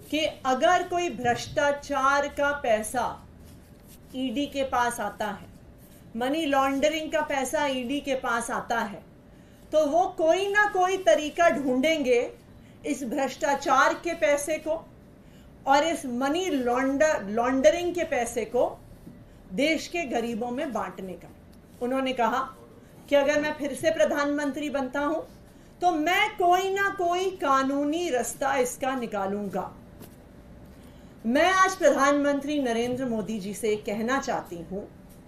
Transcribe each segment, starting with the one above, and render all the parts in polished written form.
कि अगर कोई भ्रष्टाचार का पैसा ईडी के पास आता है, मनी लॉन्ड्रिंग का पैसा ईडी के पास आता है, तो वो कोई ना कोई तरीका ढूंढेंगे इस भ्रष्टाचार के पैसे को और इस मनी लॉन्ड्रिंग के पैसे को देश के गरीबों में बांटने का। उन्होंने कहा कि अगर मैं फिर से प्रधानमंत्री बनता हूं तो मैं कोई ना कोई कानूनी रास्ता इसका निकालूंगा। मैं आज प्रधानमंत्री नरेंद्र मोदी जी से कहना चाहती हूं,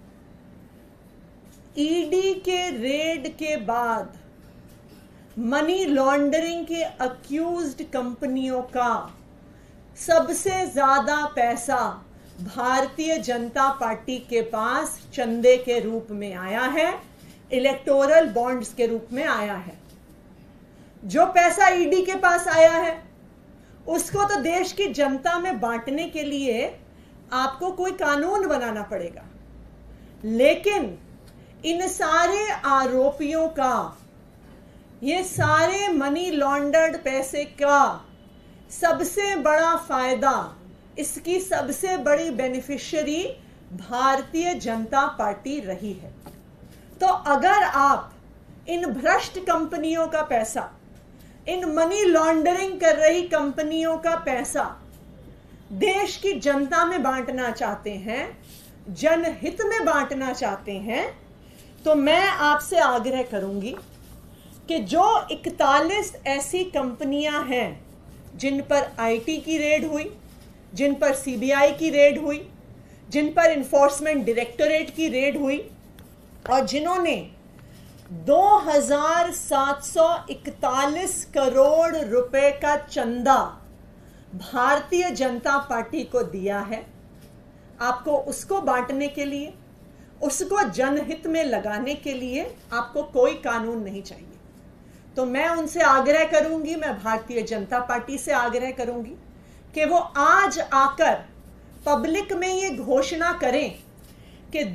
ईडी के रेड के बाद मनी लॉन्ड्रिंग के अक्यूज्ड कंपनियों का सबसे ज्यादा पैसा भारतीय जनता पार्टी के पास चंदे के रूप में आया है, इलेक्टोरल बॉन्ड्स के रूप में आया है। जो पैसा ईडी के पास आया है उसको तो देश की जनता में बांटने के लिए आपको कोई कानून बनाना पड़ेगा, लेकिन इन सारे आरोपियों का, ये सारे मनी लॉन्डर्ड पैसे का सबसे बड़ा फायदा, इसकी सबसे बड़ी बेनिफिशियरी भारतीय जनता पार्टी रही है। तो अगर आप इन भ्रष्ट कंपनियों का पैसा, इन मनी लॉन्ड्रिंग कर रही कंपनियों का पैसा देश की जनता में बांटना चाहते हैं, जनहित में बांटना चाहते हैं, तो मैं आपसे आग्रह करूंगी कि जो 41 ऐसी कंपनियां हैं जिन पर आईटी की रेड हुई, जिन पर सीबीआई की रेड हुई, जिन पर इन्फोर्समेंट डायरेक्टोरेट की रेड हुई और जिन्होंने 2741 करोड़ रुपए का चंदा भारतीय जनता पार्टी को दिया है, आपको उसको बांटने के लिए, उसको जनहित में लगाने के लिए आपको कोई कानून नहीं चाहिए। तो मैं उनसे आग्रह करूंगी, मैं भारतीय जनता पार्टी से आग्रह करूंगी कि वो आज आकर पब्लिक में ये घोषणा करें कि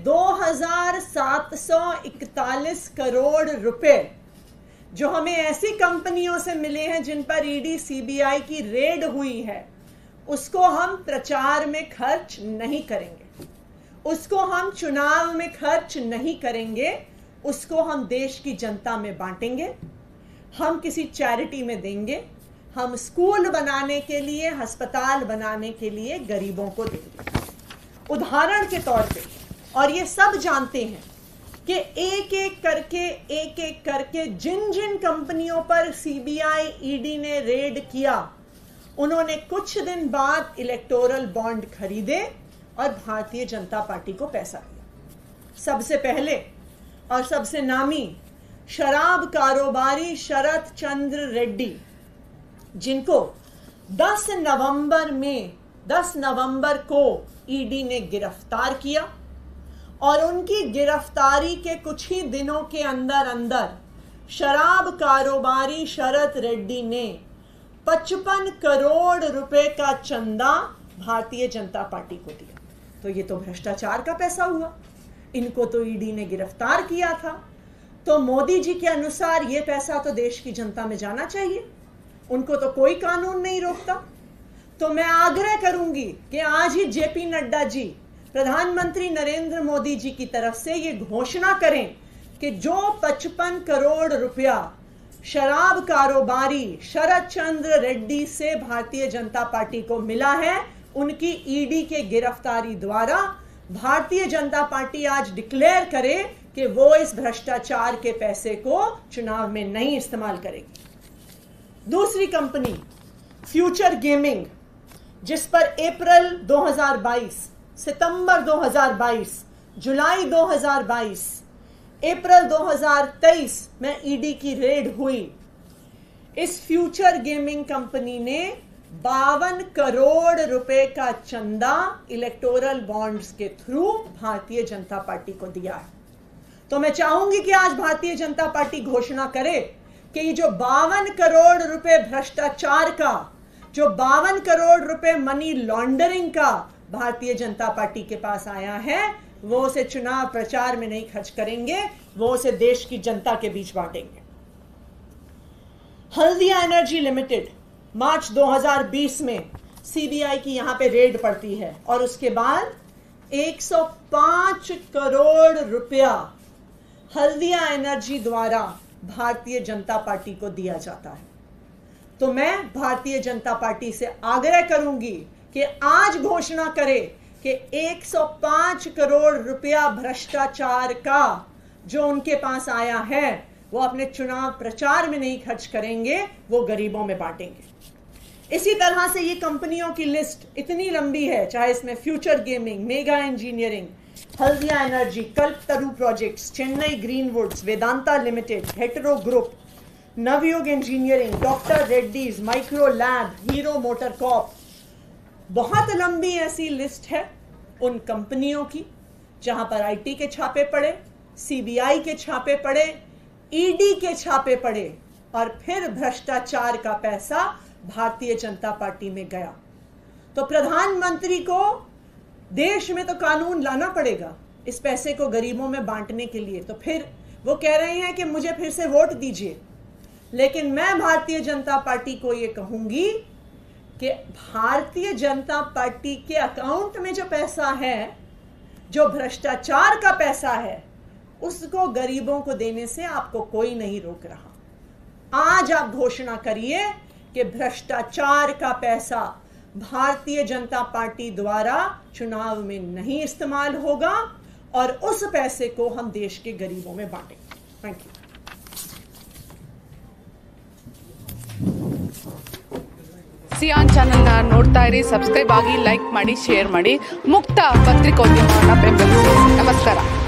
2741 करोड़ रुपए जो हमें ऐसी कंपनियों से मिले हैं जिन पर ईडी सीबीआई की रेड हुई है, उसको हम प्रचार में खर्च नहीं करेंगे, उसको हम चुनाव में खर्च नहीं करेंगे, उसको हम देश की जनता में बांटेंगे, हम किसी चैरिटी में देंगे, हम स्कूल बनाने के लिए, अस्पताल बनाने के लिए गरीबों को देंगे। उदाहरण के तौर पे, और ये सब जानते हैं कि एक एक करके जिन जिन कंपनियों पर सीबीआई ईडी ने रेड किया, उन्होंने कुछ दिन बाद इलेक्टोरल बॉन्ड खरीदे और भारतीय जनता पार्टी को पैसा दिया। सबसे पहले और सबसे नामी शराब कारोबारी शरत चंद्र रेड्डी, जिनको 10 नवंबर को ईडी ने गिरफ्तार किया और उनकी गिरफ्तारी के कुछ ही दिनों के अंदर शराब कारोबारी शरत रेड्डी ने 55 करोड़ रुपए का चंदा भारतीय जनता पार्टी को दिया। तो ये तो भ्रष्टाचार का पैसा हुआ, इनको तो ईडी ने गिरफ्तार किया था, तो मोदी जी के अनुसार ये पैसा तो देश की जनता में जाना चाहिए, उनको तो कोई कानून नहीं रोकता। तो मैं आग्रह करूंगी कि आज ही जेपी नड्डा जी प्रधानमंत्री नरेंद्र मोदी जी की तरफ से ये घोषणा करें कि जो 55 करोड़ रुपया शराब कारोबारी शरत चंद्र रेड्डी से भारतीय जनता पार्टी को मिला है, उनकी ईडी के गिरफ्तारी द्वारा भारतीय जनता पार्टी आज डिक्लेयर करे कि वो इस भ्रष्टाचार के पैसे को चुनाव में नहीं इस्तेमाल करेगी। दूसरी कंपनी फ्यूचर गेमिंग, जिस पर अप्रैल 2022, सितंबर 2022, जुलाई 2022, अप्रैल 2023 में ईडी की रेड हुई। इस फ्यूचर गेमिंग कंपनी ने 52 करोड़ रुपए का चंदा इलेक्टोरल बॉन्ड्स के थ्रू भारतीय जनता पार्टी को दिया है। तो मैं चाहूंगी कि आज भारतीय जनता पार्टी घोषणा करे कि ये जो 52 करोड़ रुपए भ्रष्टाचार का, जो 52 करोड़ रुपए मनी लॉन्ड्रिंग का भारतीय जनता पार्टी के पास आया है, वो उसे चुनाव प्रचार में नहीं खर्च करेंगे, वो उसे देश की जनता के बीच बांटेंगे। हल्दिया एनर्जी लिमिटेड मार्च 2020 में सीबीआई की यहां पे रेड पड़ती है और उसके बाद 105 करोड़ रुपया हल्दिया एनर्जी द्वारा भारतीय जनता पार्टी को दिया जाता है। तो मैं भारतीय जनता पार्टी से आग्रह करूंगी कि आज घोषणा करे कि 105 करोड़ रुपया भ्रष्टाचार का जो उनके पास आया है वो अपने चुनाव प्रचार में नहीं खर्च करेंगे, वो गरीबों में बांटेंगे। इसी तरह से ये कंपनियों की लिस्ट इतनी लंबी है, चाहे इसमें Future Gaming, Mega Engineering, Haldia Energy, Kalpataru Projects, Chennai Greenwoods, Vedanta Limited, Hetero Group, Navayuga Engineering, Doctor Reddy's, Micro Lab, Hero Motor Corp, बहुत लंबी ऐसी लिस्ट है उन कंपनियों की जहां पर आईटी के छापे पड़े, सीबीआई के छापे पड़े, ईडी के छापे पड़े और फिर भ्रष्टाचार का पैसा भारतीय जनता पार्टी में गया। तो प्रधानमंत्री को देश में तो कानून लाना पड़ेगा इस पैसे को गरीबों में बांटने के लिए। तो फिर वो कह रहे हैं कि मुझे फिर से वोट दीजिए, लेकिन मैं भारतीय जनता पार्टी को ये कहूंगी कि भारतीय जनता पार्टी के अकाउंट में जो पैसा है, जो भ्रष्टाचार का पैसा है, उसको गरीबों को देने से आपको कोई नहीं रोक रहा। आज आप घोषणा करिए कि भ्रष्टाचार का पैसा भारतीय जनता पार्टी द्वारा चुनाव में नहीं इस्तेमाल होगा और उस पैसे को हम देश के गरीबों में बांटेंगे। Thank you. ಸಿಯಾನ್ ಚಾನೆಲ್ನ ನೋಡ್ತಾ ಇರಿ, ಸಬ್ಸ್ಕ್ರೈಬ್ ಆಗಿ, ಲೈಕ್ ಮಾಡಿ, ಶೇರ್ ಮಾಡಿ. ಮುಕ್ತ ಪತ್ರಿಕೋದ್ಯಮವನ್ನು ಬೆಂಬಲಿಸಿ. ನಮಸ್ಕಾರ.